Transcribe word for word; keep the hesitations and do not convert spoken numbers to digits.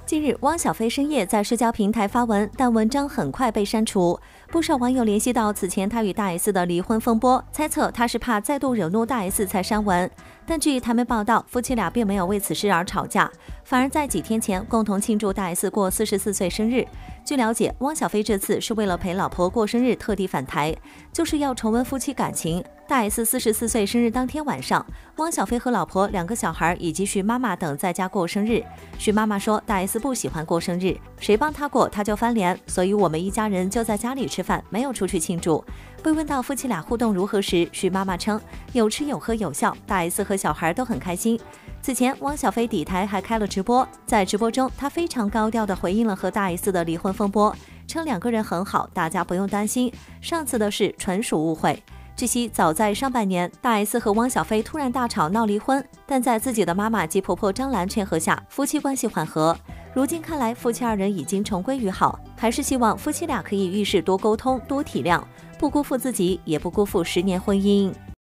近日，汪小菲深夜在社交平台发文，但文章很快被删除。不少网友联系到此前他与大 S 的离婚风波，猜测他是怕再度惹怒大 S 才删文。但据台媒报道，夫妻俩并没有为此事而吵架，反而在几天前共同庆祝大 S 过四十四岁生日。据了解，汪小菲这次是为了陪老婆过生日特地返台，就是要重温夫妻感情。大 S 四十四岁生日当天晚上，汪小菲和老婆、两个小孩以及徐妈妈等在家过生日。徐妈妈说，大 S 不喜欢过生日，谁帮她过她就翻脸，所以我们一家人就在家里吃饭，没有出去庆祝。被问到夫妻俩互动如何时，徐妈妈称有吃有喝有笑，大 S 和小孩都很开心。此前，汪小菲抵台还开了直播，在直播中，他非常高调地回应了和大 S 的离婚风波，称两个人很好，大家不用担心，上次的事纯属误会。据悉，早在上半年，大 S 和汪小菲突然大吵闹离婚，但在自己的妈妈及婆婆张兰劝和下，夫妻关系缓和。如今看来，夫妻二人已经重归于好，还是希望夫妻俩可以遇事多沟通、多体谅，不辜负自己，也不辜负十年婚姻。